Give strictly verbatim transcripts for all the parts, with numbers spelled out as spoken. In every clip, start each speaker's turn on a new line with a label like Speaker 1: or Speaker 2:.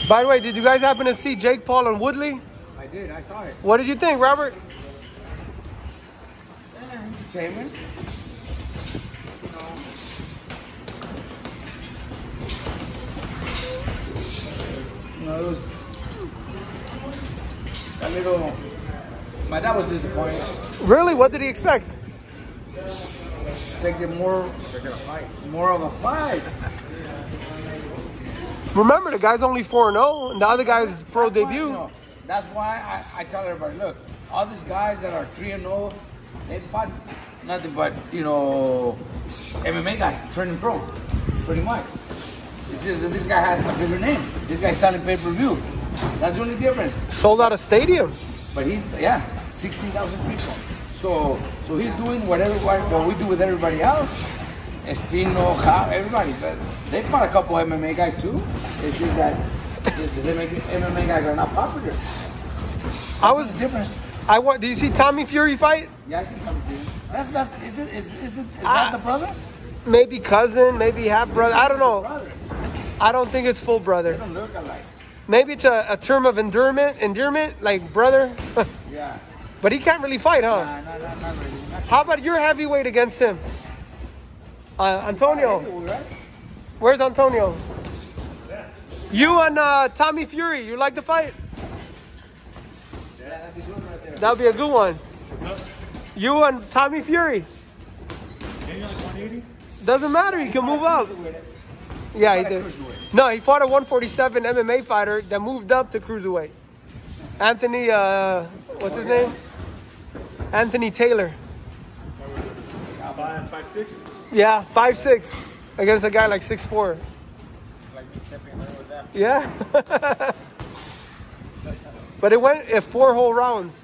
Speaker 1: By the way, did you guys happen to see Jake Paul and Woodley?
Speaker 2: I did. I saw it.
Speaker 1: What did you think, Robert?
Speaker 2: Yeah, entertainment. You know, it was a little. My dad was disappointed.
Speaker 1: Really? What did he expect?
Speaker 2: Expected more. They're gonna fight. More of a fight.
Speaker 1: Remember, the guy's only four and oh, and the other guy's pro
Speaker 2: That's why,
Speaker 1: debut.
Speaker 2: you know, that's why I, I tell everybody, look, all these guys that are three and oh, they fight nothing but, you know, M M A guys turning pro, pretty much. It's just that this guy has a bigger name. This guy's selling pay-per-view. That's the only difference.
Speaker 1: Sold out a stadium.
Speaker 2: But he's, yeah, sixteen thousand people. So so he's doing whatever what we do with everybody else. Espino, How, everybody. They fought a couple M M A guys too. It's just that the M M A guys are not popular. That's
Speaker 1: I was
Speaker 2: the difference.
Speaker 1: I want. Did you see Tommy Fury fight?
Speaker 2: Yeah, I see Tommy Fury. That's that's is it is is it is
Speaker 1: I,
Speaker 2: that the brother?
Speaker 1: Maybe cousin, maybe half brother. I don't know.
Speaker 2: Brother.
Speaker 1: I don't think it's full brother.
Speaker 2: They don't look alike.
Speaker 1: Maybe it's a, a term of endearment, endearment, like brother.
Speaker 2: Yeah.
Speaker 1: But he can't really fight, huh?
Speaker 2: Nah, nah, nah, not really. Not
Speaker 1: How about your heavyweight against him? Uh, Antonio. Where's Antonio? You and uh, Tommy Fury. You like the fight?
Speaker 2: Yeah, that'd be good right there.
Speaker 1: That'll be a good one. You and Tommy Fury. Doesn't matter. You can move up. Yeah, he did. No, he fought a one forty-seven M M A fighter that moved up to cruiserweight. Anthony, uh, what's his name? Anthony Taylor.
Speaker 3: Five, five, six.
Speaker 1: Yeah, five six against a guy like six four.
Speaker 2: Like me stepping in there with that.
Speaker 1: Yeah. But it went at four whole rounds.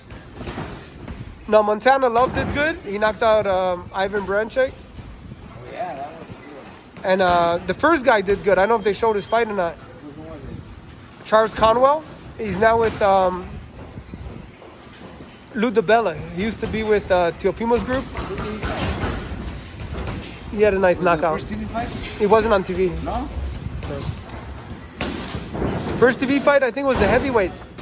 Speaker 1: No, Montana Love did good. He knocked out um, Ivan Branchek.
Speaker 2: Oh yeah, that was good.
Speaker 1: And uh, the first guy did good. I don't know if they showed his fight or not.
Speaker 2: Which one was it?
Speaker 1: Charles Conwell. He's now with um, Lou DiBella. He used to be with uh, Teofimo's group. He had a nice
Speaker 2: Was
Speaker 1: knockout.
Speaker 2: it the first T V fight?
Speaker 1: He wasn't on T V.
Speaker 2: No?
Speaker 1: First T V fight, I think, was the heavyweights.